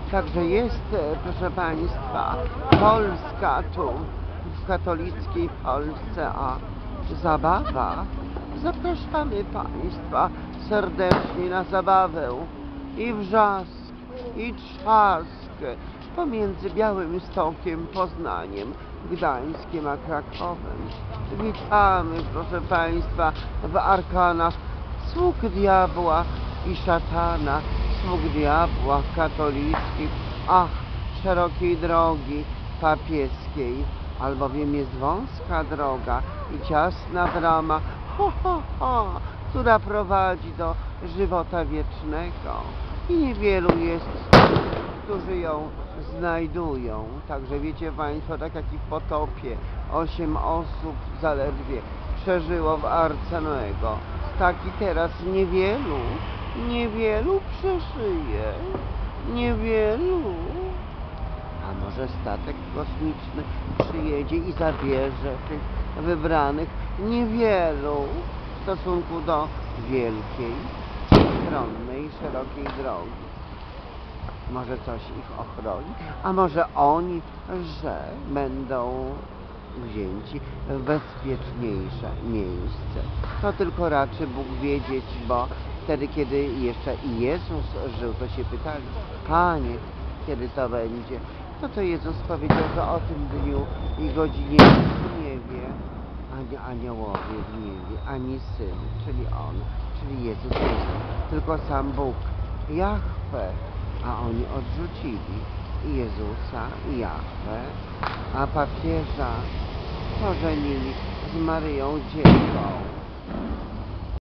Także jest, proszę Państwa, Polska tu, w katolickiej Polsce, a zabawa. Zapraszamy Państwa serdecznie na zabawę i wrzask, i trzask pomiędzy Białymstokiem, Poznaniem, Gdańskiem a Krakowem. Witamy, proszę Państwa, w arkanach sług diabła i szatana, sług diabła katolickich, ach, szerokiej drogi papieskiej, albowiem jest wąska droga i ciasna brama, która prowadzi do żywota wiecznego. I niewielu jest, którzy ją znajdują. Także wiecie Państwo, tak jak i w potopie, 8 osób zaledwie przeżyło w Arce Noego. Tak i teraz niewielu przeżyje. Niewielu. A może statek kosmiczny przyjedzie i zabierze tych wybranych? Niewielu w stosunku do wielkiej, stronnej, szerokiej drogi. Może coś ich ochroni, a może oni, że będą wzięci w bezpieczniejsze miejsce. To tylko raczy Bóg wiedzieć, bo wtedy, kiedy jeszcze i Jezus żył, to się pytali: Panie, kiedy to będzie? No to Jezus powiedział, że o tym dniu i godzinie nie wie ani aniołowie w niebie, ani Syn, czyli On, czyli Jezus Chrystus, tylko sam Bóg, Jahwe. A oni odrzucili i Jezusa, i Jahwe, a papieża pożenili z Maryją Dziewką.